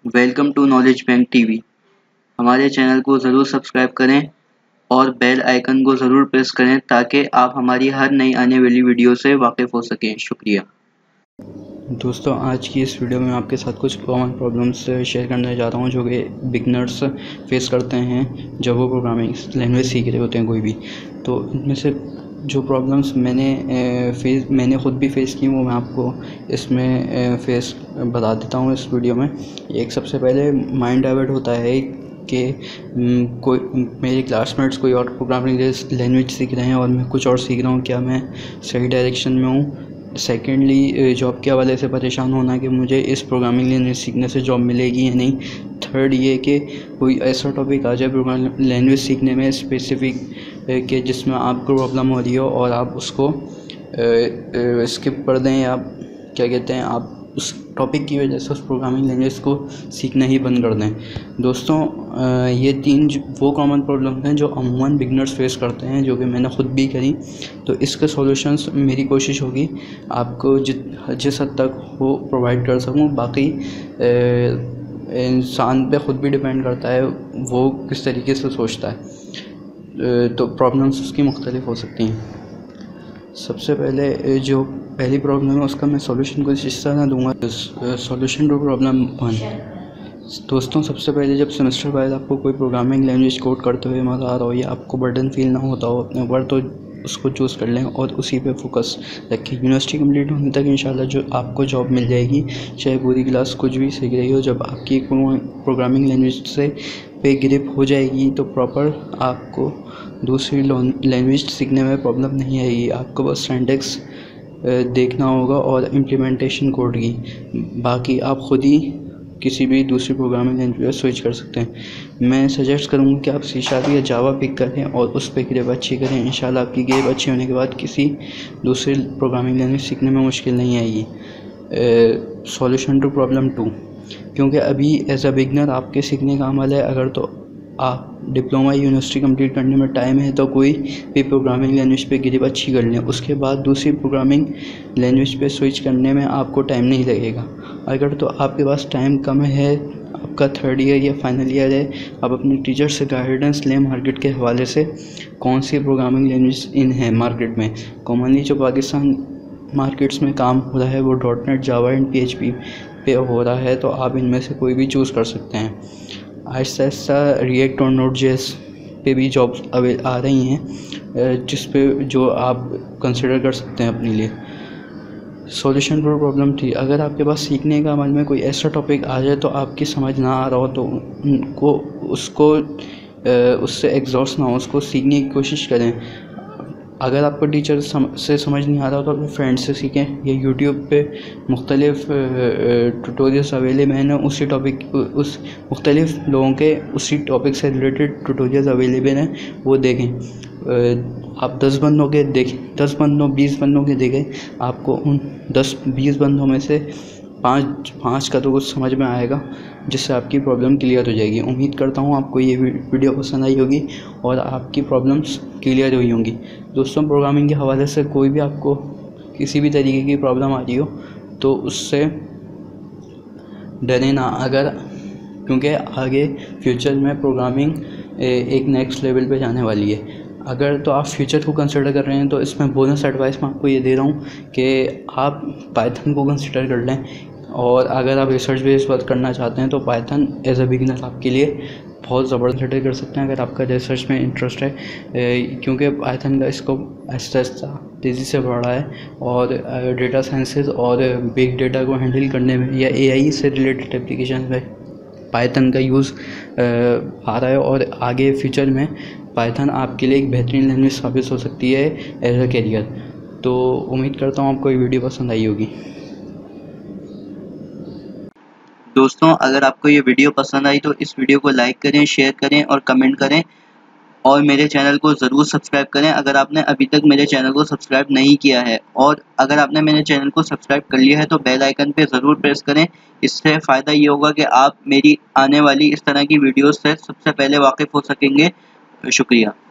Welcome to knowledge bank TV. हमारे channel को ज़रूर सब्सक्राइब करें और बेल आइकन को ज़रूर प्रेस करें ताकि आप हमारी हर नई आने वाली वीडियो से वाकिफ़ हो सकें। शुक्रिया। दोस्तों, आज की इस वीडियो में आपके साथ कुछ कॉमन प्रॉब्लम्स शेयर करने जा रहा हूं जो कि बिगनर्स फेस करते हैं जब वो प्रोग्रामिंग लैंग्वेज सीख रहे होते हैं कोई भी। तो इनमें से जो प्रॉब्लम्स मैंने ख़ुद भी फेस की वो मैं आपको इसमें फेस बता देता हूँ इस वीडियो में। एक सबसे पहले माइंड डाइवर्ट होता है कि कोई मेरे क्लासमेट्स कोई और प्रोग्रामिंग लैंग्वेज सीख रहे हैं और मैं कुछ और सीख रहा हूँ, क्या मैं सही डायरेक्शन में हूँ। सेकेंडली, जॉब के हवाले से परेशान होना कि मुझे इस प्रोग्रामिंग लैंग्वेज सीखने से जॉब मिलेगी या नहीं। थर्ड ये कि कोई ऐसा टॉपिक आ जाए प्रोग्रामिंग लैंग्वेज सीखने में स्पेसिफिक कि जिसमें आपको प्रॉब्लम हो रही हो और आप उसको स्किप कर दें या क्या कहते हैं आप उस टॉपिक की वजह से उस प्रोग्रामिंग लैंग्वेज को सीखना ही बंद कर दें। दोस्तों, ये तीन वो कॉमन प्रॉब्लम हैं जो अमूमन बिगनर्स फेस करते हैं, जो कि मैंने ख़ुद भी करी। तो इसके सॉल्यूशंस मेरी कोशिश होगी आपको जिस हद तक वो प्रोवाइड कर सकूं। बाकी इंसान पे ख़ुद भी डिपेंड करता है वो किस तरीके से सोचता है। तो प्रॉब्लम्स उसकी मुख्तलिफ हो सकती हैं। सबसे पहले जो पहली प्रॉब्लम है उसका मैं सॉल्यूशन कुछ इस तरह दूंगा। Solution to problem 1। दोस्तों, सबसे पहले जब सेमेस्टर वाइज आपको कोई प्रोग्रामिंग लैंग्वेज कोड करते हुए मज़ा आ रहा हो या आपको बर्डन फील ना होता हो अपने ऊपर, तो उसको चूज़ कर लें और उसी पे फोकस रखें। यूनिवर्सिटी कंप्लीट होने तक इंशाल्लाह जो आपको जॉब मिल जाएगी, चाहे पूरी क्लास कुछ भी सीख रही हो। जब आपकी प्रोग्रामिंग लैंग्वेज से पे ग्रिप हो जाएगी तो प्रॉपर आपको दूसरी लैंग्वेज सीखने में प्रॉब्लम नहीं आएगी। आपको बस सिंटैक्स देखना होगा और इम्प्लीमेंटेशन कोड की। बाकी आप ख़ुद ही किसी भी दूसरी प्रोग्रामिंग लैंग्वेज पर स्विच कर सकते हैं। मैं सजेस्ट करूँगा कि आप C# या जावा पिक करें और उस पर ग्रेप अच्छी करें। इंशाल्लाह आपकी ग्रेप अच्छी होने के बाद किसी दूसरी प्रोग्रामिंग लैंग्वेज सीखने में मुश्किल नहीं आएगी। Solution to problem 2। क्योंकि अभी एज अ बिगनर आपके सीखने का अमल है, अगर तो आप डिप्लोमा यूनिवर्सिटी कंप्लीट करने में टाइम है तो कोई भी प्रोग्रामिंग लैंग्वेज पे ग्रिप अच्छी कर लें। उसके बाद दूसरी प्रोग्रामिंग लैंग्वेज पे स्विच करने में आपको टाइम नहीं लगेगा। अगर तो आपके पास टाइम कम है, आपका थर्ड ईयर या फाइनल ईयर है, आप अपने टीचर से गाइडेंस लें मार्केट के हवाले से कौन सी प्रोग्रामिंग लैंग्वेज इन है मार्केट में। कॉमनली जो पाकिस्तान मार्केट्स में काम हो रहा है वो .NET, जावा एंड PHP पे हो रहा है, तो आप इनमें से कोई भी चूज़ कर सकते हैं। आहिस्ता आहिस्ता रिएक्ट और Node.js पे भी जॉब्स आ रही हैं जिस पे जो आप कंसिडर कर सकते हैं अपने लिए। Solution for problem 3। अगर आपके पास सीखने का अमल में कोई ऐसा टॉपिक आ जाए तो आपकी समझ ना आ रहा हो तो उससे एग्जॉस्ट ना हो, उसको सीखने की कोशिश करें। अगर आपको टीचर से समझ नहीं आ रहा हो तो अपने फ्रेंड से सीखें या यूट्यूब पे मुख्तलिफ ट्यूटोरियल्स अवेलेबल हैं। उसी टॉपिक उस मुख्तलिफ लोगों के उसी टॉपिक से रिलेटेड ट्यूटोरियल्स अवेलेबल हैं, वो देखें। आप 10 बंदों के देखें, 10 बंदों 20 बंदों के देखें, आपको उन 10-20 बंदों में से पाँच का तो कुछ समझ में आएगा, जिससे आपकी प्रॉब्लम क्लियर हो जाएगी। उम्मीद करता हूँ आपको ये वीडियो पसंद आई होगी और आपकी प्रॉब्लम्स क्लियर हुई होंगी। दोस्तों, प्रोग्रामिंग के हवाले से कोई भी आपको किसी भी तरीके की प्रॉब्लम आ रही हो तो उससे डरें ना, क्योंकि आगे फ्यूचर में प्रोग्रामिंग एक नेक्स्ट लेवल पे जाने वाली है। अगर तो आप फ्यूचर को कंसिडर कर रहे हैं तो इसमें बोनस एडवाइस मैं आपको ये दे रहा हूँ कि आप पाइथन को कंसिडर कर लें। और अगर आप रिसर्च बेस्ड वर्क करना चाहते हैं तो पाइथन एज अ बिगिनर आपके लिए बहुत ज़बरदस्त कर सकते हैं अगर आपका रिसर्च में इंटरेस्ट है, क्योंकि पाइथन का स्कोप आहिस्ता आहिस्ता तेज़ी से बढ़ रहा है और डेटा साइंसेज और बिग डेटा को हैंडल करने में या AI से रिलेटेड एप्लीकेशन में पाइथन का यूज़ आ रहा है। और आगे फ्यूचर में पाइथन आपके लिए एक बेहतरीन लैंग्वेज साबित हो सकती है एज अ कैरियर। तो उम्मीद करता हूँ आपको ये वीडियो पसंद आई होगी। दोस्तों, अगर आपको ये वीडियो पसंद आई तो इस वीडियो को लाइक करें, शेयर करें और कमेंट करें और मेरे चैनल को ज़रूर सब्सक्राइब करें अगर आपने अभी तक मेरे चैनल को सब्सक्राइब नहीं किया है। और अगर आपने मेरे चैनल को सब्सक्राइब कर लिया है तो बेल आइकन पे ज़रूर प्रेस करें। इससे फ़ायदा ये होगा कि आप मेरी आने वाली इस तरह की वीडियोस से सबसे पहले वाकिफ़ हो सकेंगे। शुक्रिया।